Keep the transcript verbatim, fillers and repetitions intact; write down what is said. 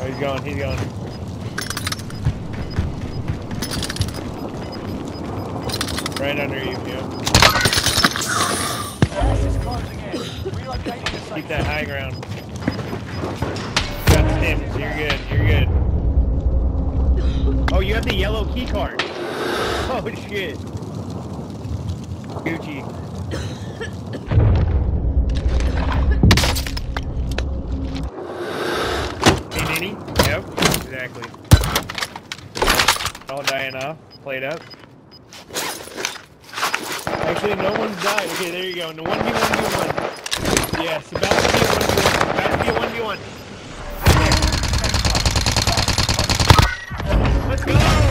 he's going, he's going. Right under you, Pio. Keep that high ground. You got the stamina, so you're good, you're good. Oh, you have the yellow key card. Oh shit. Gucci. Hey, Nini? Yep, exactly. All dying off. Played up. Actually, no one's died. Okay, there you go. No one v one v one. Yes, about to be a one v one. About to be a one v one. Let's go!